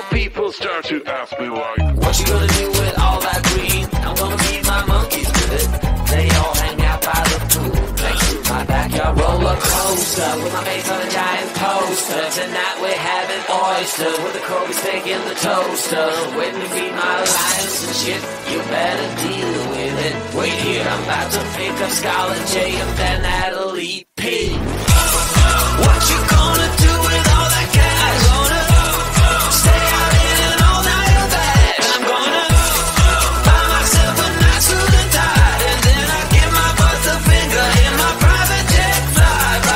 people start to ask me why. What you gonna do with all that green? I'm gonna feed my monkeys with it. They all hang out by the pool next to my backyard roller coaster with my face on a giant poster. Tonight we're having oysters with the Kobe steak in the toaster. Waiting to feed my lions and shit. You better deal with it. Wait here, I'm about to pick up Scarlet J and then Natalie P. What you gonna do with all that cash? Gonna stay out in an all-nighter bed. I'm gonna buy myself a nice suit and tie, and then I give my boss a finger in my private jet flyby.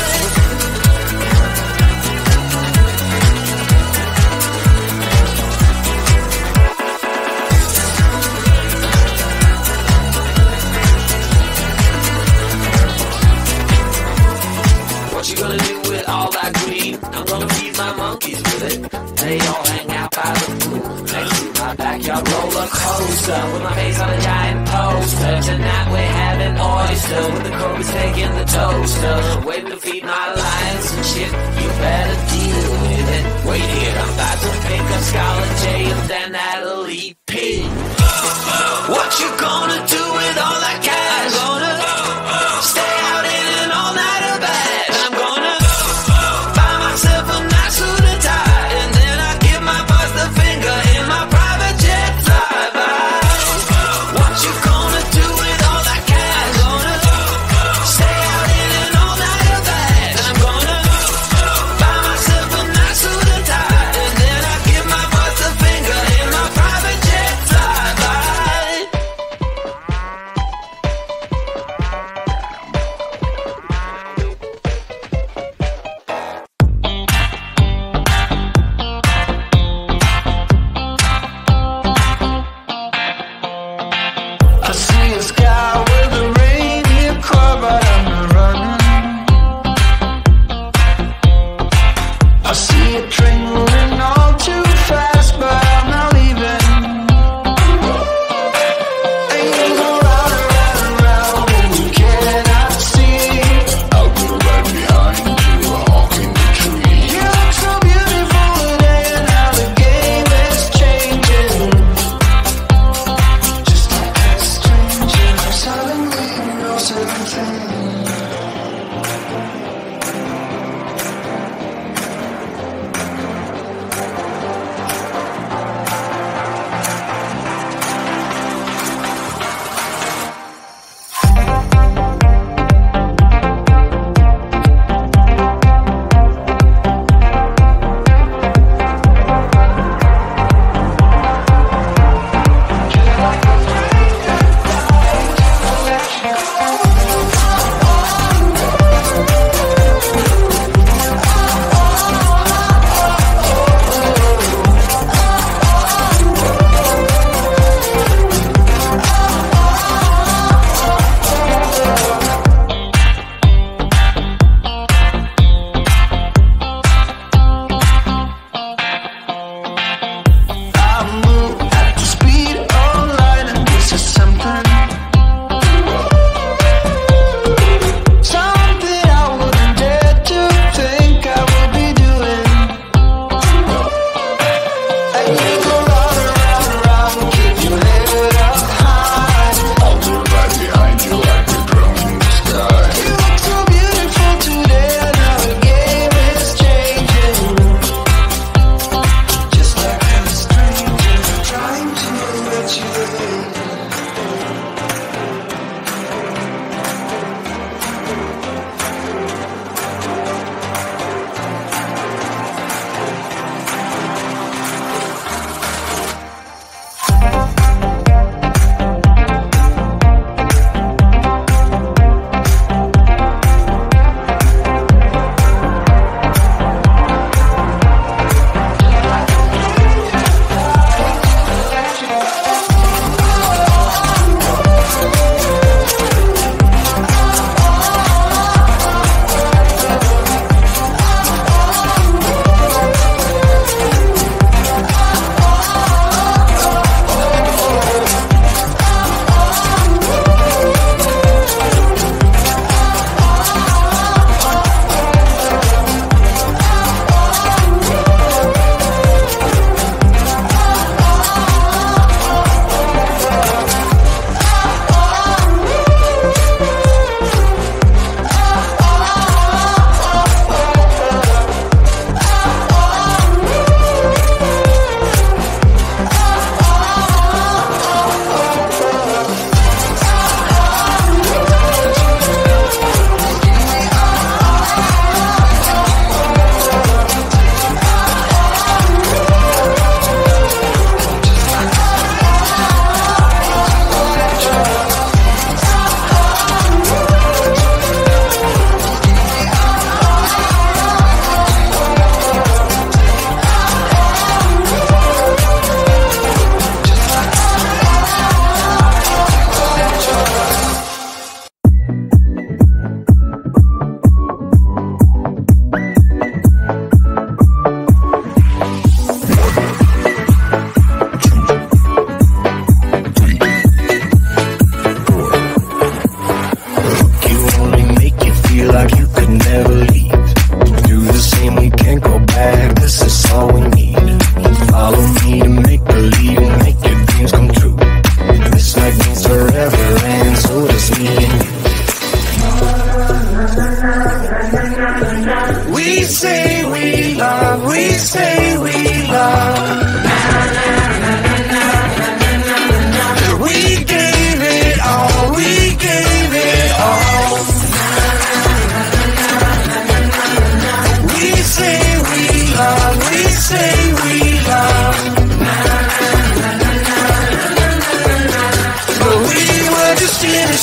What you gonna do with all that green? I'm gonna feed my monkeys with it. They all hang out by the pool next to my backyard roller coaster with my face on a giant poster. Tonight we're having oyster with the Kobe steak in the toaster. Waiting to feed my lions and shit. You better deal with it. Wait here, I'm about to pick up Scarlet J and then Natalie P. What you gonna do with all that cash? Gonna stay out in an all-nighter bed. I'm gonna buy myself a nice suit and tie, and then I give my boss the finger in my private jet flyby. What you gonna do with all that cash? Gonna stay out in an all-nighter bed. I'm gonna buy myself a nice suit and tie.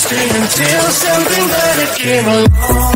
stay until something better came along.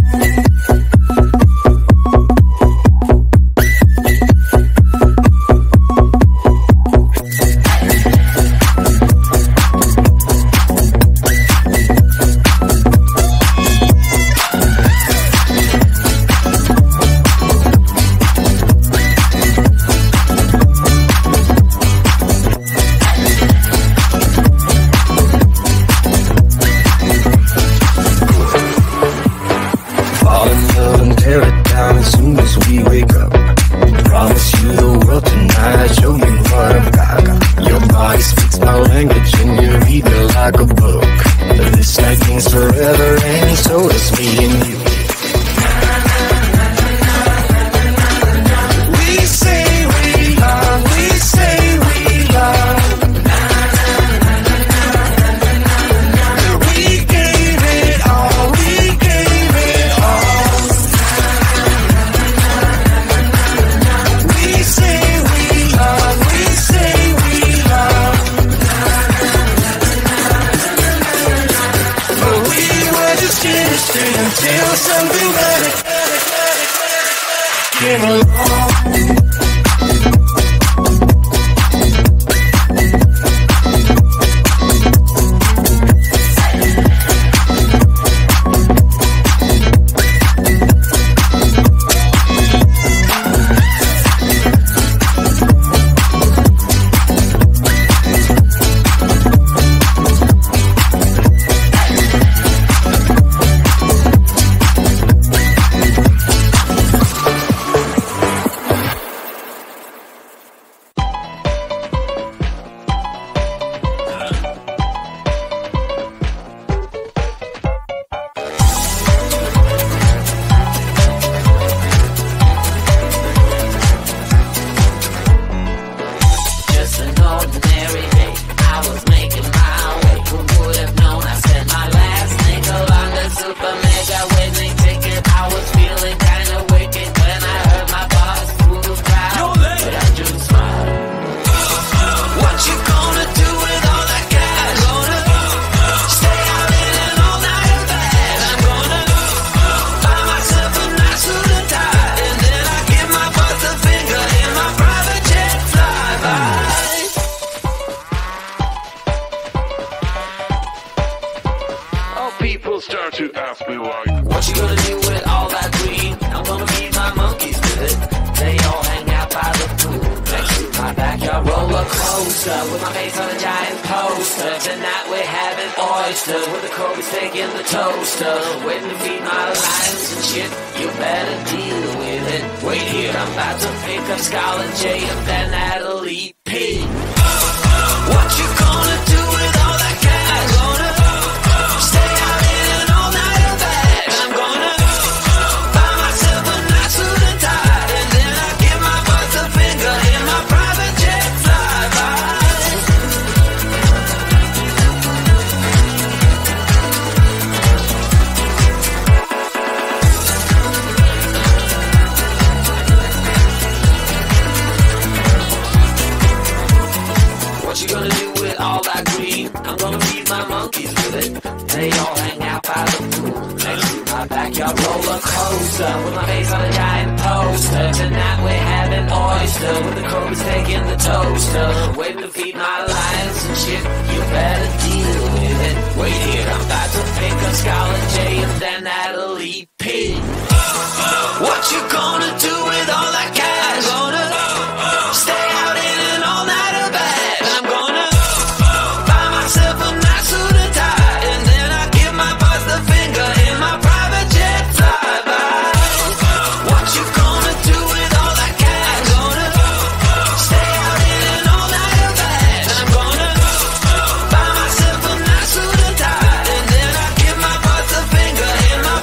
Until something better came along. Start to ask me why. What you gonna do with all that green? I'm gonna feed my monkeys with it. They all hang out by the pool next to my backyard roller coaster with my face on a giant poster. Tonight we're having oysters with the Kobe's taking the toaster. Waiting to feed my lions and shit. You better deal with it. Wait here, I'm about to pick up Scarlett J and then Natalie P. What you gonna do with all that cash? Gonna stay out in an all-nighter bag. I'm gonna buy myself a nice suit and tie, and then I give my boss a finger in my private jet flyby. What you gonna do with all that green? I'm gonna feed my monkeys with it. They all hang out by the pool next to my backyard roller coaster with my face on a giant poster. Tonight we're having oyster with the Kobe's taking the toaster. Waiting to feed my lions and shit. You better deal with it. Wait here, I'm about to pick up Scarlett J and then Natalie P. What you gonna do with all that cash? Gonna stay out in an all-nighter bag. I'm gonna buy myself a nice suit and tie, and then I give my boss the finger in my private jet flyby. What you gonna do with all that cash? Gonna stay out in an all-nighter bag. I'm gonna buy myself a nice suit and tie, and then I give my boss the finger in my